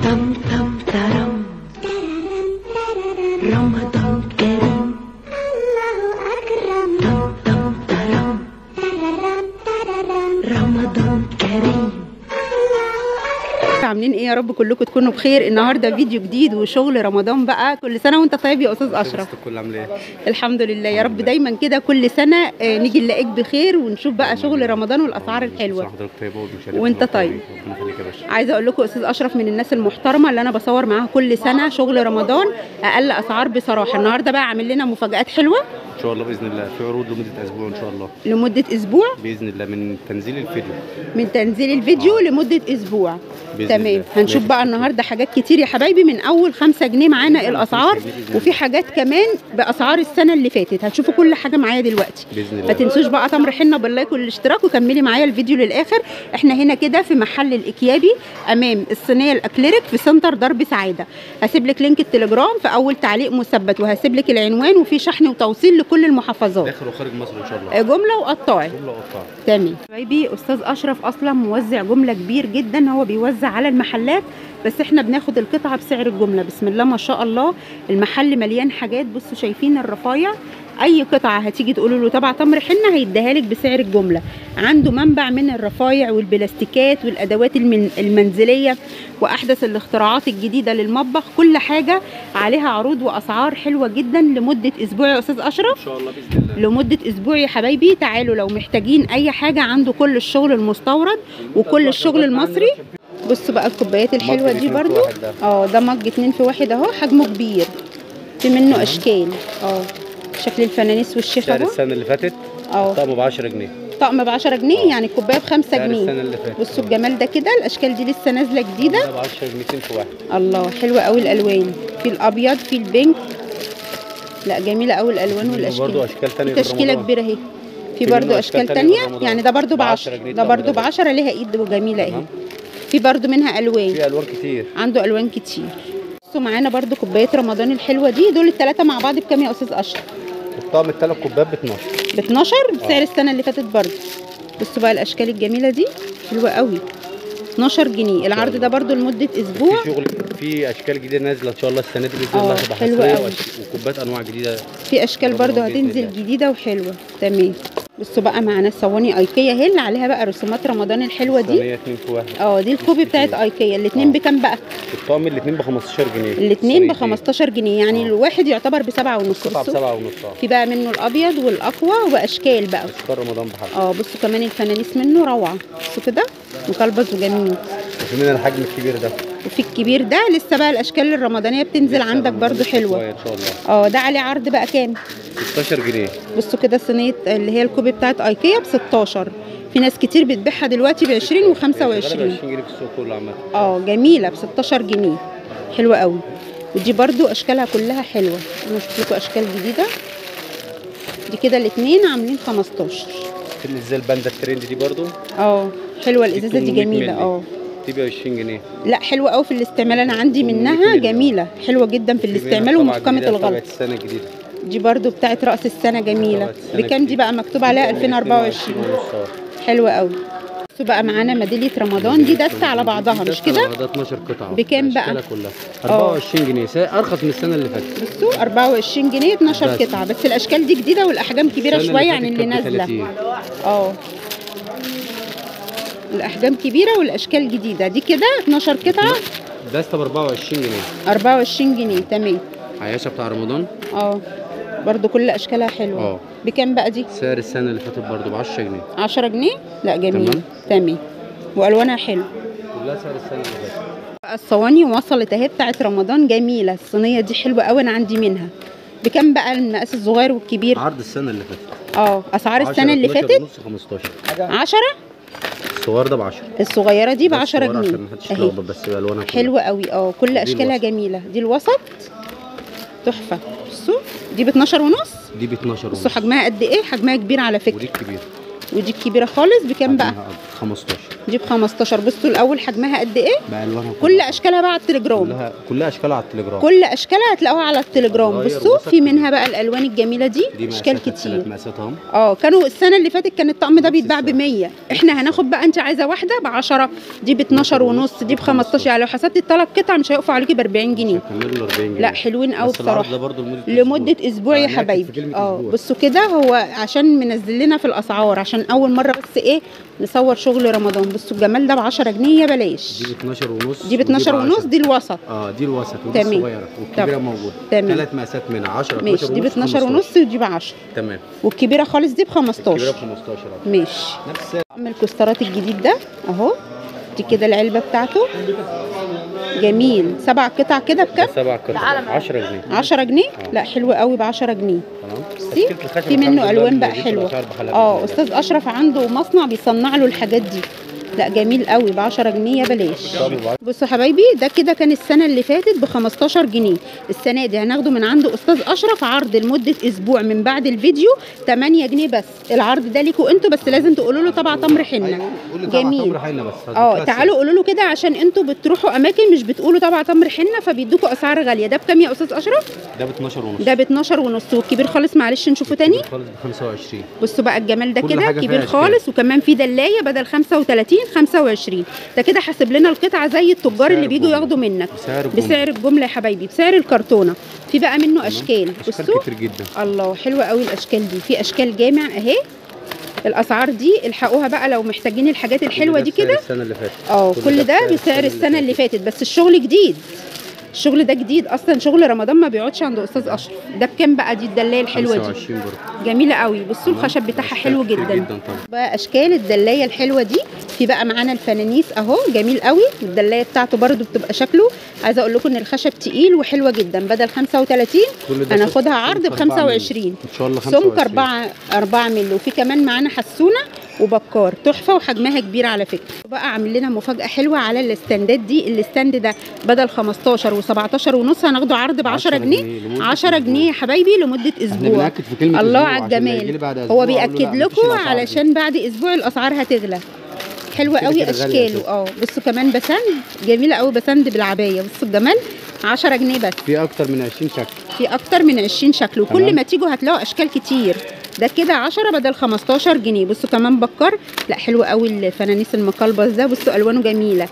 تم تم ترم رمضان كريم الله أكرم تم تم ترم رمضان كريم. عاملين ايه يا رب كلكم تكونوا بخير. النهارده فيديو جديد وشغل رمضان بقى. كل سنه وانت طيب يا استاذ اشرف. كل عامل ايه؟ الحمد لله يا رب دايما كده كل سنه نيجي نلاقيك بخير ونشوف بقى شغل رمضان والاسعار الحلوه. حضرتك طيبه وانت طيب. ربنا يخليك يا باشا. عايزه اقول لكم استاذ اشرف من الناس المحترمه اللي انا بصور معاها كل سنه شغل رمضان اقل اسعار بصراحه. النهارده بقى عامل لنا مفاجآت حلوه ان شاء الله باذن الله، في عروض لمده اسبوع ان شاء الله. لمده اسبوع باذن الله من تنزيل الفيديو. من تنزيل الفيديو لمده اسبوع. تمام الله. هنشوف بقى النهارده حاجات كتير يا حبايبي. من اول 5 جنيه معانا الاسعار، وفي حاجات كمان باسعار السنه اللي فاتت. هتشوفوا كل حاجه معايا دلوقتي باذن الله. ما تنسوش بقى تمر حنه باللايك والاشتراك، وكملي معايا الفيديو للاخر. احنا هنا كده في محل الاكيابي امام الصينيه الاكليريك في سنتر درب سعاده. هسيب لك لينك التليجرام في اول تعليق مثبت، وهسيب لك العنوان، وفي شحن وتوصيل لكل المحافظات داخل وخارج مصر ان شاء الله. جمله وقطاعي. جمله وقطاعي. تمام حبايبي. استاذ اشرف اصلا موزع جمله كبير جدا، هو بيوزع على المحلات بس احنا بناخد القطعه بسعر الجمله. بسم الله ما شاء الله. المحل مليان حاجات. بصوا شايفين الرفايع، اي قطعه هتيجي تقولوا له تبع تمر حنه هيديها لك بسعر الجمله. عنده منبع من الرفايع والبلاستيكات والادوات المنزليه واحدث الاختراعات الجديده للمطبخ. كل حاجه عليها عروض واسعار حلوه جدا لمده اسبوع يا استاذ اشرف. ان شاء الله باذن الله. لمده اسبوع يا حبايبي. تعالوا لو محتاجين اي حاجه، عنده كل الشغل المستورد وكل الشغل المصري. بصوا بقى الكوبايات الحلوه دي برضو. ده مج 2 في 1 اهو، حجمه كبير، في منه اشكال. شكل الفنانيس والشيخ اهو. السنه اللي فاتت طقم ب 10 جنيه. طقم ب 10 جنيه يعني الكوبايه ب 5 جنيه. السنه اللي فاتت. بصوا الجمال ده كده. الاشكال دي لسه نازله جديده. ب 10 جنيه 2 في 1. الله حلوه قوي الالوان. في الابيض، في البينك. لا جميله قوي الالوان والاشكال. برضو اشكال ثانيه تشكيله كبيره اهي. في برضو اشكال ثانيه يعني. ده برضو ب 10. ده برضو ب 10 ليها ايد وجميله اهي. في برضو منها الوان. في الوان كتير. عنده الوان كتير. بصوا معانا برضو كوبايات رمضان الحلوه دي. دول الثلاثه مع بعض بكام يا استاذ اشرف؟ الطقم الثلاث كوبايات ب 12. ب 12 بسعر السنه اللي فاتت برضو. بصوا بقى الاشكال الجميله دي حلوه قوي. 12 جنيه. العرض ده برضو لمده اسبوع. في شغل، في اشكال جديده نازله ان شاء الله السنه دي باذن الله. هتبقى حلوه وكوبايات انواع جديده. في اشكال برضو هتنزل جديده وحلوه. تمام. بصوا بقى معانا صواني ايكيا هي اللي عليها بقى رسومات رمضان الحلوه دي. صينيه 2 في 1. دي الكوبي بتاعت ايكيا. الاثنين بكام بقى؟ الطقم الاثنين ب 15 جنيه. الاثنين ب 15 جنيه يعني الواحد يعتبر ب 7 ونص. ب 7 ونص. في بقى منه الابيض والاقوى واشكال بقى. اشكال رمضان بحاجه. بصوا كمان الفنانيس منه روعه. بصوا كده مكلبز وجميل. وفي منها الحجم الكبير ده. وفي الكبير ده لسه بقى الاشكال الرمضانيه بتنزل عندك برضو حلوه ان شاء الله. ده عليه عرض بقى كام؟ 16 جنيه. بصوا كده صينيه اللي هي الكوبي بتاعت ايكيا ب 16. في ناس كتير بتبيعها دلوقتي ب 20 و25. 20 جنيه في السوق كله عامه. جميله ب 16 جنيه. حلوه قوي. ودي برضو اشكالها كلها حلوه. انا شفت لكم اشكال جديده. دي كده الاثنين عاملين 15. في الازازه الباندا الترند دي برضو. حلوه الازازه دي جميله. دي ب 20 جنيه. لا حلوه قوي في الاستعمال. انا عندي منها جميله حلوه جدا في الاستعمال ومحكمه الغلط. السنه الجديده دي برضو بتاعت راس السنه جميله. بكام دي بقى؟ مكتوب عليها 2024. حلوه قوي. بصوا بقى معانا ميداليه رمضان دي دسته على بعضها مش كده؟ ده 12 قطعه. بكام بقى؟ كلها 24 جنيه. ارخص من السنه اللي فاتت. بصوا 24 جنيه 12 قطعه. بس الاشكال دي جديده والاحجام كبيره شويه عن اللي نازله. الاحجام كبيره والاشكال جديده. دي كده 12 قطعه. دسته ب 24 جنيه. 24 جنيه. تمام. عياشه بتاع رمضان. برضو كل اشكالها حلوه. بكام بقى دي؟ سعر السنه اللي فاتت برضو ب 10 جنيه. 10 جنيه؟ لا جميل. تمام. والوانها حلو. كلها سعر السنه اللي فاتت. الصواني وصلت اهي بتاعت رمضان جميله. الصينيه دي حلوه قوي. انا عندي منها. بكام بقى المقاس الصغير والكبير؟ عرض السنه اللي فاتت. اسعار السنه اللي فاتت 15. 10. الصغير ده ب 10. الصغيره دي ب 10 جنيه. عشان ما حدش يلخبط بس بالوانها حلوه قوي. كل اشكالها جميله. دي الوسط تحفه. بصوا دي ب 12 ونص. دي ب 12 ونص. بصوا حجمها قد ايه. حجمها كبير على فكره. ودي كبير. ودي الكبيره خالص بكام بقى؟ حجمها 15 دي ب 15. بصوا الاول حجمها قد ايه؟ بألوانها كل اشكالها بقى على التليجرام، كلها اشكالها على التليجرام. كل اشكالها هتلاقوها على التليجرام. صغير بصوا ووسط في منها كبير. بقى الالوان الجميله دي اشكال مقاسات، كتير. 3 مقاسات اهم. كانوا السنه اللي فاتت كان الطقم ده بيتباع ب السعر. 100. احنا هناخد بقى، انت عايزه واحده ب 10، دي ب 12 ونص، دي ب 15. يعني لو حسبت الثلاث قطع مش هيقفوا عليكي ب 40 جنيه. هيكملوا ال 40 جنيه. لا حلوين قوي بس العرض بصراحه. ده برضه لمده اسبوع يا هنركز في حبايبي. كلمة أسبوع. بصوا كده، هو عشان منزل لنا في الاسعار عشان اول مره بس ايه نصور شغل رمضان. بصوا الجمال ده ب 10 جنيه يا بلاش. دي ب 12 ونص، دي ب 12 ونص، دي الوسط. دي الوسط ودي تمام. الصغيره والكبيره موجوده. تمام. 3 مقاسات منها 10 ماشي، دي ب 12 ونص ودي ب 10. تمام. والكبيره خالص دي ب 15. الكبيره ب 15 ماشي. نفس طقم الكسترات الجديد ده اهو، دي كده العلبه بتاعته جميل. 7 قطع كده بكام؟ 7 قطع 10 جنيه. 10 جنيه؟ لا حلو قوي ب 10 جنيه. تمام. بصي تشكيلة الخشب في منه الحمد لله الوان بقى بنجيب حلوه. الأسعار بحالها بإذن الله. استاذ اشرف عنده مصنع بيصنع له الحاجات دي. لا جميل قوي ب 10 جنيه يا بلاش. بصوا حبايبي، ده كده كان السنه اللي فاتت ب 15 جنيه. السنه دي هناخده من عنده استاذ اشرف عرض لمده اسبوع من بعد الفيديو 8 جنيه بس. العرض ده ليكوا انتوا بس، لازم تقولوا له طبعا تمر حنه. جميل. تعالوا قولوا له كده عشان انتوا بتروحوا اماكن مش بتقولوا طبعا تمر حنه فبيدوكوا اسعار غاليه. ده بكام يا استاذ اشرف؟ ده ب 12 ونص. ده ب 12 ونص. والكبير خالص معلش نشوفه تاني. خالص ب 25. بصوا بقى الجمال ده كل كده حاجة كبير فيها خالص، وكمان في دلايه بدل 35 25. ده كده حاسب لنا القطعه زي التجار اللي بيجوا ياخدوا منك بسعر الجمله يا حبايبي، بسعر الكرتونه. في بقى منه اشكال. بصوا كتير جدا. الله حلوه قوي الاشكال دي. في اشكال جامع اهي. الاسعار دي الحقوها بقى لو محتاجين الحاجات الحلوه دي كده. السنه اللي فاتت كل ده بسعر السنه اللي فاتت، بس الشغل جديد. الشغل ده جديد اصلا، شغل رمضان ما بيقعدش عند استاذ اشرف. ده بكام بقى دي الدلايه الحلوه دي؟ 25 برضه. جميله قوي. بصوا الخشب بتاعها حلو جدا. بقى اشكال الدلايه الحلوه دي. في بقى معانا الفنانيس اهو جميل قوي. الدلايه بتاعته برده بتبقى شكله، عايزه اقول لكم ان الخشب تقيل وحلوه جدا. بدل 35 هناخدها عرض ب 25 ان شاء الله. 25 سمك 4 مللي. وفي كمان معانا حسونه وبكار تحفه وحجمها كبير على فكره. بقى عامل لنا مفاجاه حلوه على الاستندات دي. الاستند ده بدل 15 و17 ونص هناخده عرض ب 10 جنيه. 10 جنيه يا حبايبي لمده اسبوع. الله على الجمال. هو بياكد لكم علشان بعد اسبوع الاسعار هتغلى. حلوه قوي اشكاله. بصوا كمان بسند جميله قوي، بسند بالعبايه. بصوا الجمال 10 جنيه بس. في اكتر من 20 شكل. في اكتر من 20 شكل، وكل ما تيجوا هتلاقوا اشكال كتير. ده كده 10 بدل 15 جنيه. بصوا كمان بكر، لا حلو قوي الفنانيس المقلبس ده. بصوا الوانه جميله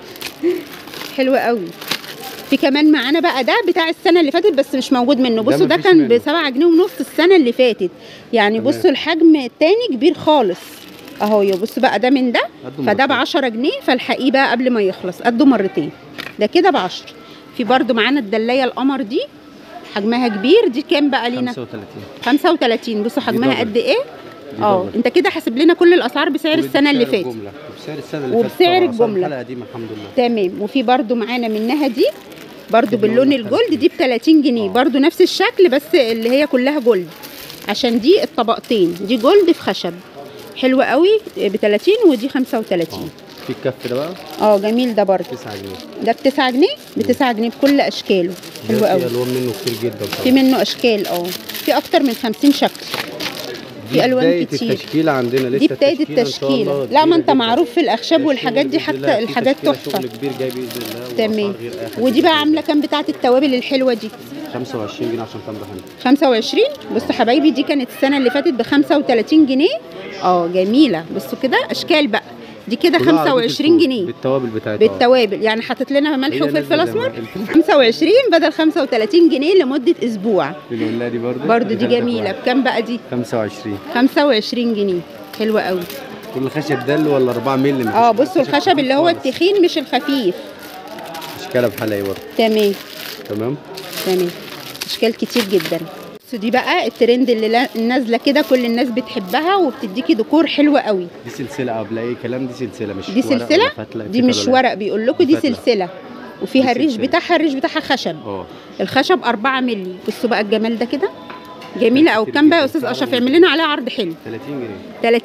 حلوه قوي. في كمان معانا بقى ده بتاع السنه اللي فاتت بس مش موجود منه. بصوا ده كان ب 7 جنيه ونص السنه اللي فاتت. يعني بصوا الحجم التاني كبير خالص اهو. بصوا بقى ده من ده، فده ب 10 جنيه. فالحقيه بقى قبل ما يخلص، قده مرتين. ده كده ب 10. في برده معانا الدلايه القمر دي حجمها كبير. دي كام بقى لينا؟ 35. بصوا حجمها قد ايه. انت كده حاسب لنا كل الاسعار بسعر السنه اللي فاتت وبسعر السنه اللي فاتت وبسعر الجمله الحلقه الحمد لله. تمام. وفي برده معانا منها دي برده باللون الجولد. دي ب 30 جنيه برده نفس الشكل، بس اللي هي كلها جولد عشان دي الطبقتين. دي جولد في خشب حلوه قوي ب 30 ودي 35. في الكف ده بقى جميل. ده برده 9 جنيه. ده ب 9 جنيه. ب 9 جنيه بكل اشكاله. حلو قوي. في الوان منه كتير جدا. في منه اشكال. في اكتر من 50 شكل. في الوان كتير. التشكيله عندنا لسه. دي بدايه التشكيله. لا ما انت معروف في الاخشاب والحاجات دي، حتى الحاجات تحفه. شغل كبير جاي باذن الله. تمام. ودي بقى عامله كام بتاعه التوابل الحلوه دي؟ 25 جنيه عشان تمر حلو. 25. بصوا حبايبي دي كانت السنه اللي فاتت ب 35 جنيه. جميله. بصوا كده اشكال بقى. دي كده 25 جنيه بالتوابل بتاعتها. بالتوابل يعني حاطط لنا ملح وفلفل اسمر. 25 بدل 35 جنيه لمده اسبوع. الولايه دي برده دي جميله. بكام بقى دي؟ 25. 25 جنيه. حلوه قوي. كل خشب دل ولا 4 مللي؟ بصوا الخشب اللي هو التخين مش الخفيف. اشكالها بحالها برضه. تمام. اشكال كتير جدا. دي بقى الترند اللي نازله كده، كل الناس بتحبها وبتديكي ديكور حلو قوي. دي سلسله قبل اي كلام. دي سلسله مش دي سلسله. دي مش ورق بيقول لكم، دي سلسله. وفيها الريش بتاعها خشب. الخشب 4 مللي. بصوا بقى الجمال ده كده جميله قوي. كام بقى يا استاذ اشرف؟ اعمل لنا عليها عرض حلو. 30 جنيه. 30.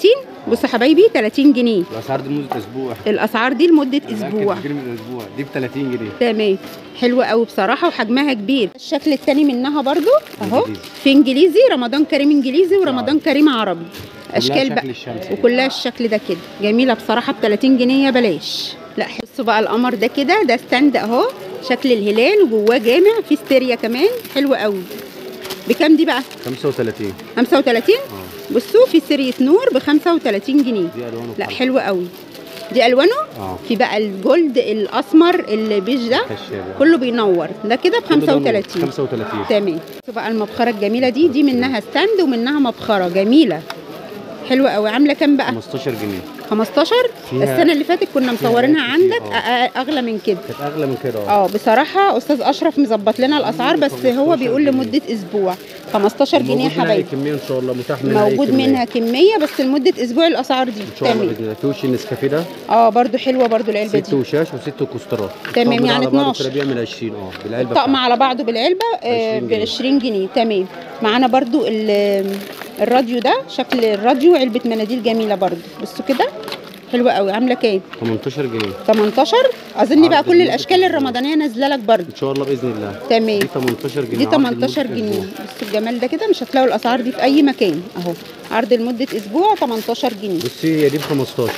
بصوا يا حبايبي 30 جنيه. الاسعار دي لمده اسبوع. الاسعار دي لمده اسبوع. من اسبوع دي ب 30 جنيه. تمام. حلوه قوي بصراحه وحجمها كبير. الشكل الثاني منها برضو اهو إنجليزي. في انجليزي، رمضان كريم انجليزي ورمضان كريم عربي. اشكال شكل بقى الشمس. وكلها الشكل ده كده جميله بصراحه ب 30 جنيه يا بلاش. لا بصوا بقى القمر ده كده، ده ستاند اهو شكل الهلال وجواه جامع في ستيريا كمان حلوه قوي. بكام دي بقى؟ 35. 35. بصوا في سيرية نور ب 35 جنيه. دي الوانه لا حلوه قوي. دي الوانه في بقى الجولد الاسمر البيج ده كله بينور، ده كده ب 35. 35 تمام. بصوا بقى المبخره الجميله دي منها ستاند ومنها مبخره جميله حلوه قوي. عامله كام بقى؟ 15 جنيه. 15. السنه اللي فاتت كنا مصورينها عندك اغلى من كده. كانت اغلى من كده. بصراحه استاذ اشرف مظبط لنا الاسعار، بس هو بيقول لمده اسبوع 15 جنيه يا حبايبي. كميه ان شاء الله متاح منها موجود منها كميه بس لمده اسبوع الاسعار دي. ان شاء الله باذن الله. في وش النسكافيه ده برده حلوه برده العلبه دي. 6 وشاش و6 كوسترات. تمام يعني 12 بيعمل 20 بالعلبه. الطقم على بعضه بالعلبه ب 20 جنيه. تمام. معانا برده الراديو ده، شكل الراديو علبه مناديل جميله برده. بصوا كده حلوه قوي. عامله كام؟ 18 جنيه. 18. اظن بقى كل الاشكال الرمضانيه نازله لك برده ان شاء الله باذن الله. تمام. دي 18 جنيه. دي 18 جنيه. بصوا الجمال ده كده، مش هتلاقوا الاسعار دي في اي مكان اهو. عرض لمده اسبوع 18 جنيه. بصي هي دي ب 15.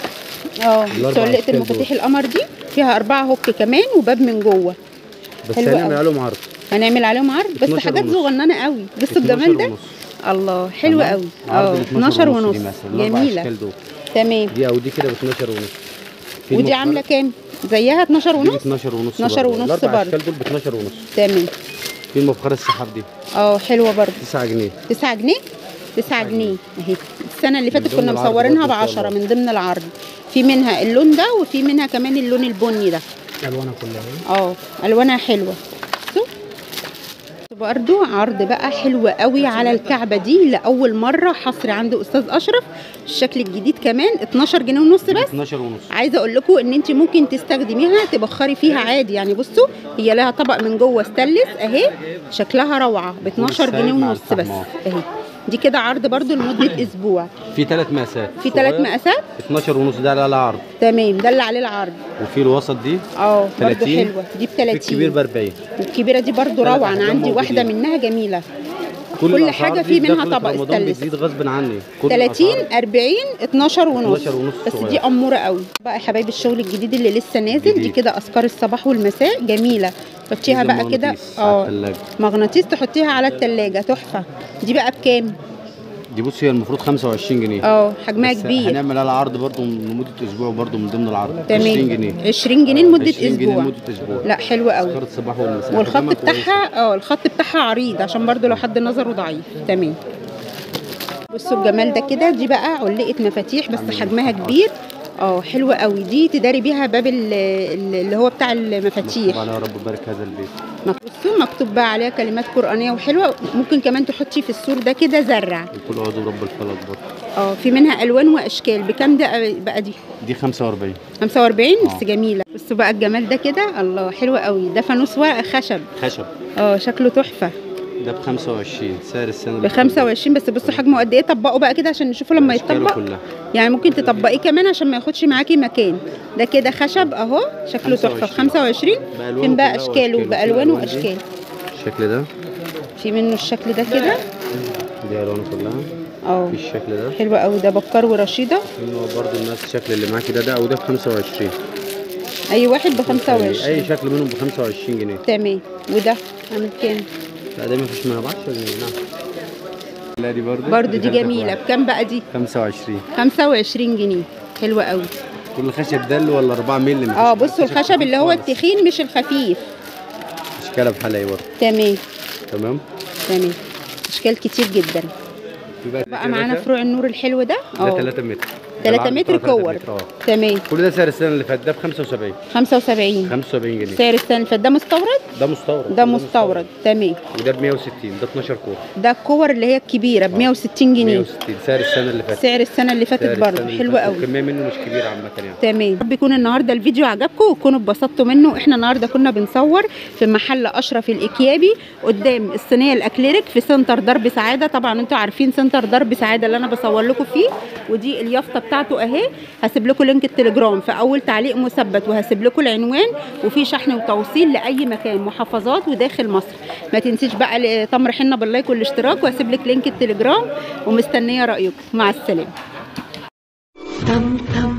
سلقه المفاتيح القمر دي فيها 4 هوك كمان وباب من جوه. بس هنعمل عليهم عرض. هنعمل عليهم عرض بس حاجات صغننه قوي. بصوا الجمال ده. الله حلوه قوي. 12 ونص جميله. تمام. دي او دي كده ب 12 ونص. ودي عامله كام؟ زيها 12 ونص. 12 ونص. 12 ونص برضه. الاشكال دول ب 12 ونص. تمام. في المبخره السحاب دي حلوه برضه. 9 جنيه. 9 جنيه. 9 جنيه اهي. السنه اللي فاتت كنا مصورينها ب 10 من ضمن العرض. في منها اللون ده وفي منها كمان اللون البني ده. الوانها كلها الوانها حلوه. برضو عرض بقى حلو قوي على الكعبه دي لاول مره حصري عند استاذ اشرف. الشكل الجديد كمان 12 جنيه ونص بس. 12 ونص. عايزه اقول لكم ان انت ممكن تستخدميها تبخري فيها عادي. يعني بصوا هي لها طبق من جوه ستانلس اهي، شكلها روعه ب 12 جنيه ونص بس اهي. دي كده عرض برضو لمده اسبوع. في 3 مقاسات. في 3 مقاسات. 12 ونص ده على العرض. تمام ده اللي عليه العرض. وفي الوسط دي برضو حلوه دي ب 30. الكبير ب 40. الكبيره دي برضو روعه. انا عندي واحده منها جميله. كل حاجه في منها طبق ستانلس. بتزيد غصب عني. 30 40 12 ونص. بس صغير. دي اموره قوي بقى يا حبايبي. الشغل الجديد اللي لسه نازل دي كده اذكار الصباح والمساء جميله. حطيها بقى كده مغناطيس تحطيها على الثلاجه تحفه. دي بقى بكام؟ دي بصي هي المفروض 25 جنيه. حجمها كبير. هنعمل على عرض برضو لمده اسبوع برضو من ضمن العرض. 20 جنيه. 20 جنيه لمده اسبوع. لا حلوه قوي. اذكار الصباح والمساء. والخط بتاعها الخط بتاعها عريض عشان برضو لو حد نظره ضعيف. تمام. بصوا الجمال ده كده. دي بقى علقه مفاتيح بس حجمها كبير. حلوه قوي. دي تداري بيها باب اللي هو بتاع المفاتيح. يا رب يبارك هذا البيت. بصوا مكتوب بقى عليها كلمات قرآنية وحلوة. ممكن كمان تحطي في السور ده كده زرع. كل عضو رب الفلك برضه. في منها الوان واشكال. بكام ده بقى دي؟ دي 45. 45 بس جميلة. بصوا بقى الجمال ده كده. الله حلوة قوي. ده فانوس ورق خشب. شكله تحفة. ده ب 25. سعر السنه ب 25 بس. بصوا حجمه قد ايه. طبقوا بقى كده عشان نشوفه لما يتطبق. يعني ممكن تطبقيه كمان عشان ما ياخدش معاكي مكان. ده كده خشب اهو شكله تحفه ب 25. فين بقى اشكاله بالوانه واشكال. الشكل ده في منه الشكل ده كده. دي الوانه كلها. في الشكل ده حلو قوي. ده بكار ورشيده. منه برده الناس الشكل اللي معاكي ده او ده ب 25. اي واحد ب 25. اي شكل منهم ب 25 جنيه. تمام. وده عامل كام؟ لا ده ما فيش منها ب 10 جنيه. لا دي برده دي جميله. بكام بقى دي؟ 25. 25 جنيه. حلوه قوي. كل خشب دل ولا 4 مللي؟ بصوا الخشب اللي هو التخين مش الخفيف. اشكالها بحالها برضه. تمام. اشكال كتير جدا. بقى معانا فروع النور الحلو ده. ده 3 متر. 3 متر كور. تمام. كل ده سعر السنه اللي فاتت ده ب 75. 75 جنيه. سعر السنه اللي فاتت. ده مستورد. ده مستورد. تمام. وده ب 160. ده 12 كور. ده الكور اللي هي الكبيره ب 160 جنيه. 160 سعر السنه اللي فاتت. سعر السنه اللي فاتت برضه حلوه قوي. الكميه منه مش كبيره عامه يعني. تمام. رب يكون النهارده الفيديو عجبكم وتكونوا اتبسطتوا منه. احنا النهارده كنا بنصور في محل اشرف الاكيابي قدام الصينيه الاكليريك في سنتر درب سعاده. طبعا انتوا عارفين سنتر درب سعاده اللي انا بصور لكم فيه. ودي اليافطه بتاعته اهي. هسيب لكم لينك التليجرام في اول تعليق مثبت، وهسيب لكم العنوان، وفي شحن وتوصيل لاي مكان، محافظات وداخل مصر. ما تنسيش بقى تمر حنه باللايك والاشتراك، وهسيب لك لينك التليجرام، ومستنيه رايكم. مع السلامه. Dum dum